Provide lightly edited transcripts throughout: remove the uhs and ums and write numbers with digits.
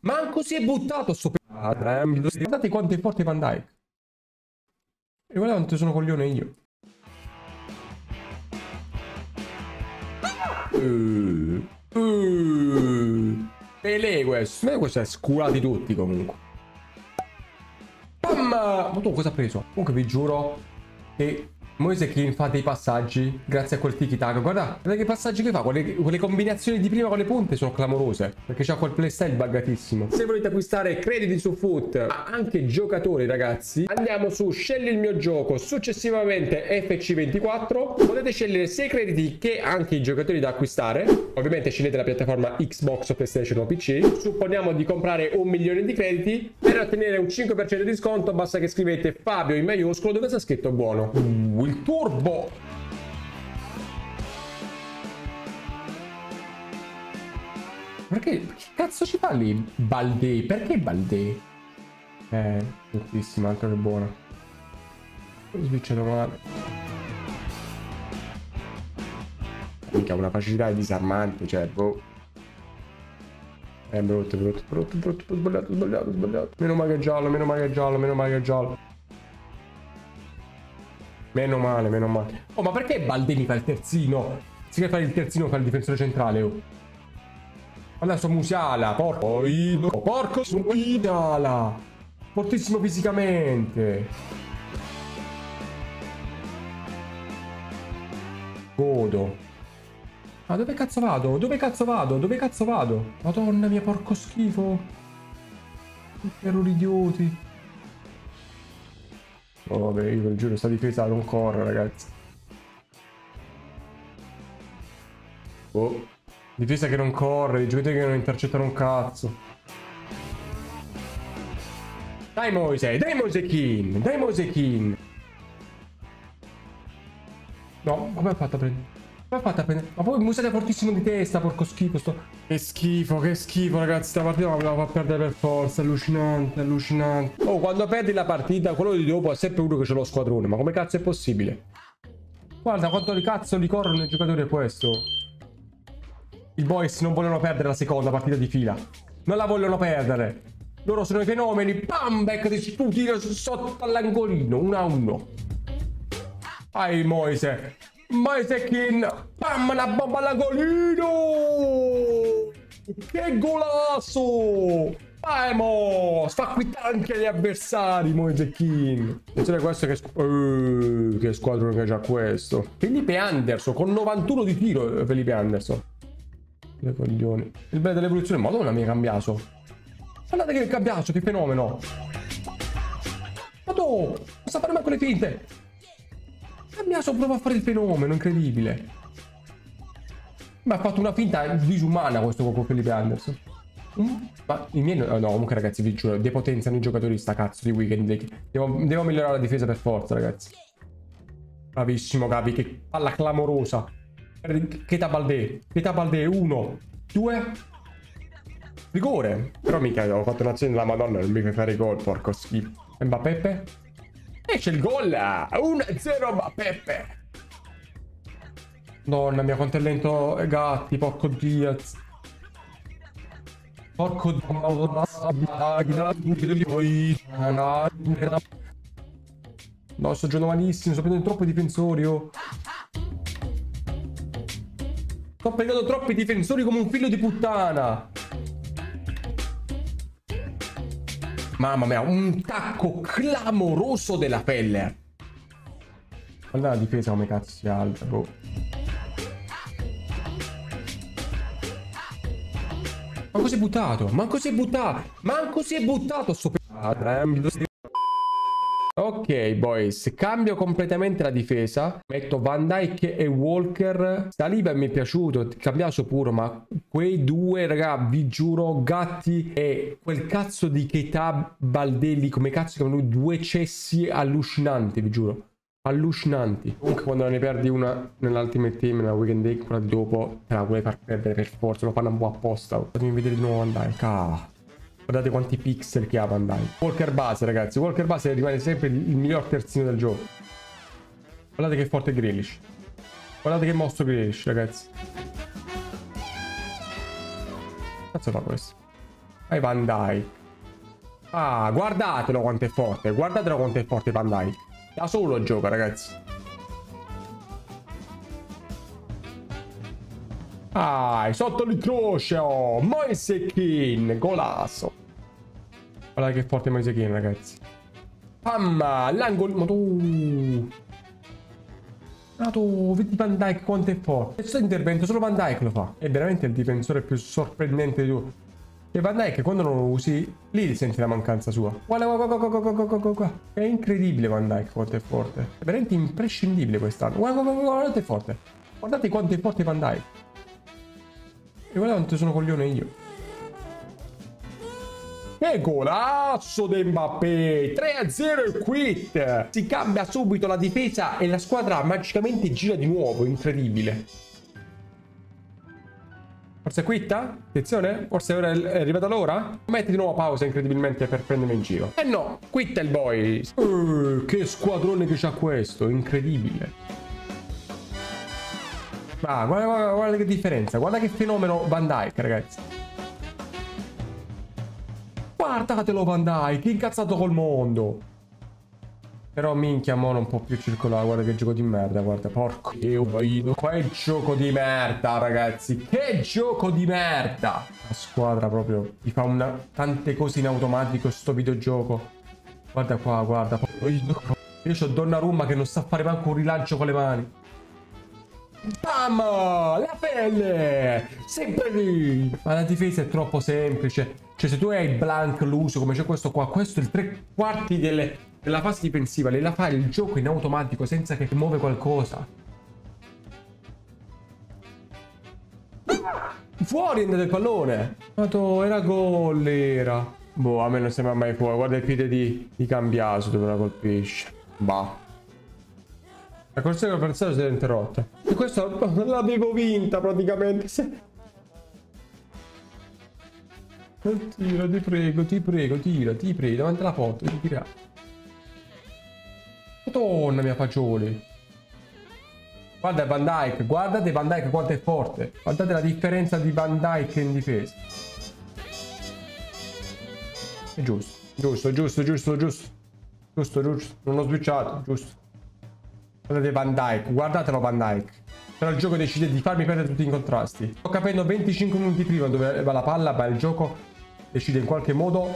Manco si è buttato sto guardate quanto è forte Van Dijk. E guarda quanto sono coglione io. Pelé questo. Questo è sculati tutti comunque. Pam! Ma tu cosa ha preso? Comunque vi giuro che Moise Kean fa dei passaggi grazie a quel tiki-taka. Guarda che passaggi che fa. Quelle combinazioni di prima con le punte sono clamorose. Perché c'ha quel playstyle buggatissimo. Se volete acquistare crediti su Foot, ma anche giocatori ragazzi, andiamo su scegli il mio gioco, successivamente FC24. Potete scegliere sia i crediti che anche i giocatori da acquistare. Ovviamente scegliete la piattaforma Xbox o PlayStation o PC. Supponiamo di comprare 1 milione di crediti. Per ottenere un 5% di sconto basta che scrivete Fabio in maiuscolo dove sta scritto buono. Il turbo. Perché? Che cazzo ci fa lì Balde? Perché Balde? Bruttissima, altro che buona. Ho switchato male. Mica una facilità disarmante, cioè, boh. Brutto, sbagliato. Meno male che è giallo. Meno male. Oh, ma perché Baldini fa il terzino? Si deve fare il terzino, fa il difensore centrale, oh. Guarda sto Musiala, porco Musiala. Fortissimo fisicamente. Godo. Ma dove cazzo vado? Madonna mia, porco schifo. Che errori idioti. Oh, vabbè, io ve lo giuro, sta difesa non corre, ragazzi. Oh. Difesa che non corre, i giocatori che non intercettano un cazzo. Dai Moise Kean. No, come ha fatto a prendere? Ma poi Musiala è fortissimo di testa, porco schifo sto. Che schifo, ragazzi, sta partita me la fa perdere per forza, allucinante. Oh, quando perdi la partita, quello di dopo è sempre uno che c'è lo squadrone, ma come cazzo è possibile? Guarda quanto di cazzo li corrono i giocatori questo. I boys non vogliono perdere la seconda partita di fila. Non la vogliono perdere. Loro sono i fenomeni. Bam, back di sputino sotto all'angolino. 1-1. Vai Moise Kean. Bam, una bomba all'angolino. Che golasso. Vamos. Fa qui anche gli avversari Moise Kean. Attenzione a questo che squadrone che ha già questo. Felipe Anderson con 91 di tiro. Felipe Anderson. Che coglioni. Il bello dell'evoluzione. Madonna mia, cambiato. Guardate che cambiato, che fenomeno. Madonna, non sa fare mai quelle finte. Cambiato prova a fare il fenomeno, incredibile. Ma ha fatto una finta disumana questo con Felipe Anderson. Ma i miei no, comunque ragazzi vi giuro, depotenziano i giocatori sta cazzo di weekend. Devo migliorare la difesa per forza, ragazzi. Bravissimo Gavi, che palla clamorosa. Keita Balde, 1, 2. Rigore. Però mica ho fatto un'azione della Madonna, non mi fai fare i gol, porco schifo. Mbappé. E c'è il gol. 1-0 Mbappé. Madonna mia, quanto è lento Gatti, porco Diaz. Porco no, sto giocando malissimo, sto prendendo troppi difensori, oh. Sto prendendo troppi difensori come un figlio di puttana. Mamma mia, un tacco clamoroso della Feller. Guarda la difesa come cazzo si alza, bro. Manco si è buttato sto Ok boys, cambio completamente la difesa. Metto Van Dijk e Walker. Saliba mi è piaciuto, cambiato pure, ma quei due raga, vi giuro, Gatti e quel cazzo di Keita Baldelli, come cazzo chiamano lui, due cessi allucinanti, vi giuro. Allucinanti. Comunque quando ne perdi una nell'Ultimate Team, nella Weekend Day, quella di dopo te la vuoi far perdere per forza, lo fanno un po' apposta. Fatemi vedere di nuovo Van Dijk. Guardate quanti pixel che ha Van Dijk. Walker base, ragazzi. Walker base rimane sempre il miglior terzino del gioco. Guardate che forte Grealish. Guardate che mostro Grealish, ragazzi. Che cazzo fa questo? Vai Van Dijk. Ah, guardatelo quanto è forte. Guardatelo quanto è forte Van Dijk. Da solo gioca, ragazzi. Ah, sotto l'incrocio. Moise Kean. Golasso. Guarda che forte Moise Kean, ragazzi. Mamma, l'angolo. Vedi Van Dijk quanto è forte. Questo intervento solo Van Dijk lo fa. È veramente il difensore più sorprendente di tutti. E Van Dijk quando non lo usi, lì senti la mancanza sua. Guarda. È incredibile Van Dijk quanto è forte. È veramente imprescindibile quest'anno. Guardate quanto è forte. Guardate quanto è forte Van Dijk. E guarda quanto sono coglione io. E golasso di Mbappé, 3-0 e quit. Si cambia subito la difesa e la squadra magicamente gira di nuovo, incredibile. Forse quitta? Attenzione, forse ora è arrivata l'ora? Metti di nuovo pausa incredibilmente per prendermi in giro. Eh no, quitta il boy. Che squadrone che c'ha questo, incredibile. Ah, guarda che differenza, guarda che fenomeno Van Dijk, ragazzi. Guardatelo Van Dijk, incazzato col mondo. Però minchia, mo non può più circolare. Guarda che gioco di merda, guarda. Porco Dio, che gioco di merda, ragazzi. Che gioco di merda. La squadra proprio ti fa tante cose in automatico sto videogioco. Guarda qua, guarda. Io c'ho Donnarumma che non sa fare manco un rilancio con le mani. Bam! La pelle! Sempre lì! Ma la difesa è troppo semplice. Cioè se tu hai il blank l'uso come c'è questo qua, questo è il 3/4 della fase difensiva. Lei la fa il gioco in automatico senza che muove qualcosa. Fuori è andato il pallone. Mato, era gol, era. Boh, a me non sembra mai fuori. Guarda il piede di Cambiaso dove la colpisce. Bah. La corsa dell'avversario si è interrotta. E questo l'avevo vinta praticamente. Tira, ti prego, tira, davanti alla porta, ti tira. Madonna mia fagioli. Guarda Van Dijk, guardate Van Dijk quanto è forte. Guardate la differenza di Van Dijk in difesa. È giusto. Non ho switchato, giusto. Guardate Van Dijk, guardatelo Van Dijk. Però il gioco decide di farmi perdere tutti i contrasti. Sto capendo 25 minuti prima dove va la palla, ma il gioco decide in qualche modo.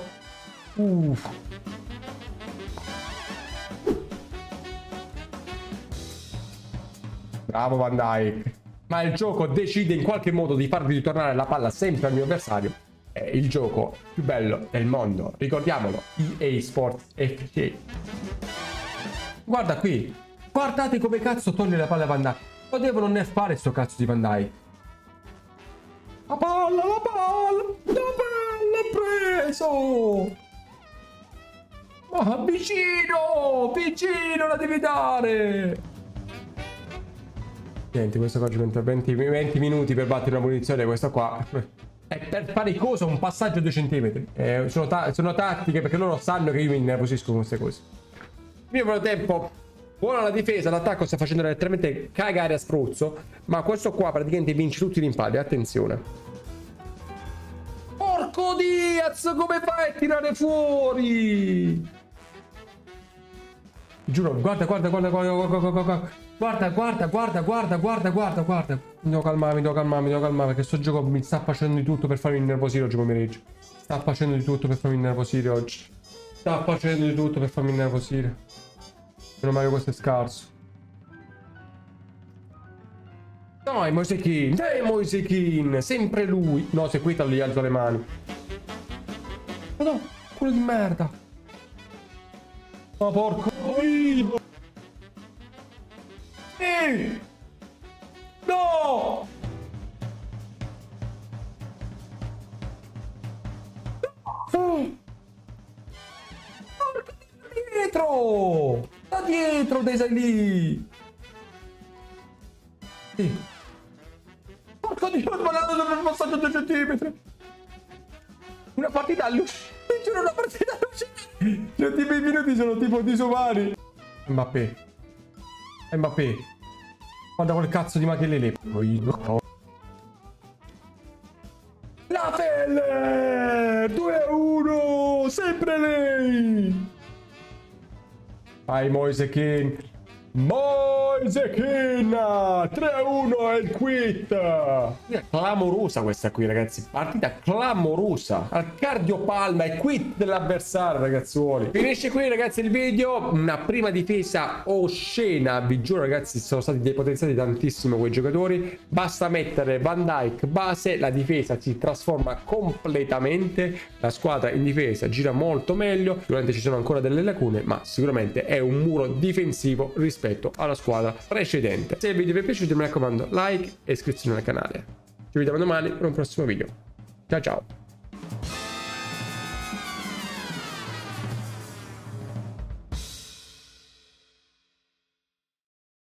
Bravo Van Dijk. Ma il gioco decide in qualche modo di farvi ritornare la palla sempre al mio avversario. È il gioco più bello del mondo. Ricordiamolo, EA Sports FC. Guarda qui. Guardate come cazzo toglie la palla a Van Dijk. Lo devono nerfare sto cazzo di Van Dijk. La palla preso. Ma vicino la devi dare. Niente, questo qua ci mette 20 minuti per battere una munizione. Questo qua è per fare cosa un passaggio a 2 centimetri. Sono tattiche perché loro sanno che io mi innervosisco con queste cose. Nel tempo, buona la difesa, l'attacco sta facendo letteralmente cagare a spruzzo. Ma questo qua praticamente vince tutti i rimpalli. Attenzione. Porco Diaz, come fai a tirare fuori? Giuro, guarda. Mi devo calmare perché sto gioco mi sta facendo di tutto per farmi innervosire oggi pomeriggio. Sta facendo di tutto per farmi innervosire oggi. Meno male questo è scarso. Dai Moise Kean, sempre lui. No, se qui gli alzo le mani. No, quello di merda. Ma porco. No! Dietro! Da dietro, dei sei lì! Sì. Porco Dio, ho sbagliato per il passaggio 2 centimetri! Una partita all'uscita! Una partita all'uscita! Gli ultimi minuti sono tipo disumani! Mbappé! Guarda quel cazzo di Makelele! La pelle! 2-1 sempre lei. Vai Moise Kean. Moise Kean 3-1 è il quit. Clamorosa questa qui, ragazzi. Partita clamorosa. Al cardiopalma e quit dell'avversario, ragazzuoli. Finisce qui, ragazzi, il video. Una prima difesa oscena. Vi giuro, ragazzi, sono stati depotenziati tantissimo quei giocatori. Basta mettere Van Dijk base, la difesa si trasforma completamente. La squadra in difesa gira molto meglio. Sicuramente ci sono ancora delle lacune, ma sicuramente è un muro difensivo rispetto alla squadra precedente. Se il video vi è piaciuto, mi raccomando, like e iscrizione al canale. Ci vediamo domani per un prossimo video. Ciao ciao.